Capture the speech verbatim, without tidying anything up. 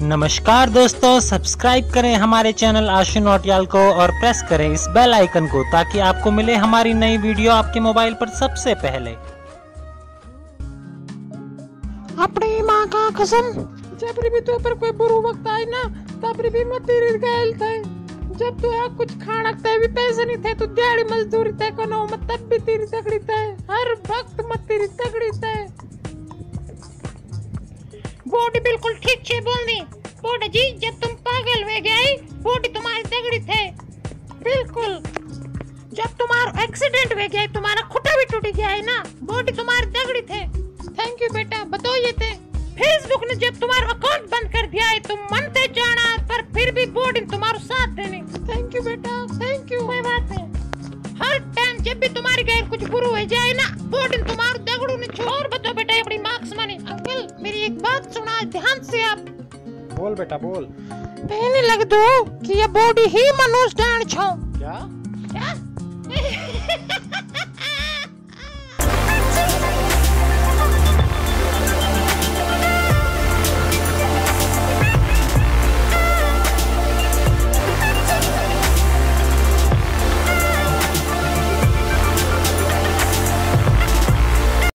नमस्कार दोस्तों, सब्सक्राइब करें हमारे चैनल आशु नौटियाल को और प्रेस करें इस बेल आइकन को ताकि आपको मिले हमारी नई वीडियो आपके मोबाइल पर सबसे पहले। अपनी माँ का कसम, जब भी तो पर कोई बुरा वक्त आए ना तब भी मत तेरी गैल थे। जब तो यहाँ कुछ खाना थे भी पैसे नहीं थे तो दिहाड़ी मजदूरी थे कनो मत तब भी तेरी तगड़ी थे। हर वक्त मत तेरी तगड़ी थे। बॉडी बिल्कुल ठीक छे बोलनी बॉडी जी, जब तुम पागल हो गए बॉडी तुम्हारी तगड़ी थे बिल्कुल। जब तुम्हारा एक्सीडेंट हो गया तुम्हारा खुटा भी टूट गया है ना, बॉडी तुम्हारी तगड़ी थे। थैंक यू बेटा। बताओ ये थे फेसबुक ने जब तुम्हारा अकाउंट बंद कर दिया है तुम मनते जाना पर फिर भी बॉडी तुम्हारा साथ देने। थैंक यू बेटा, थैंक यू। कोई बात नहीं। हर टाइम जब भी तुम्हारी गैर कुछ बुरा हो जाए ना बॉडी तुम्हारा दगड़ू ने छोड़। बताओ बेटा अपनी मार्क्स माने। अंकल मेरी एक बात सुना ध्यान से आप। बोल बेटा बोल। पहले लग दो कि ये बॉडी ही मनुष्य डांड छो। क्या क्या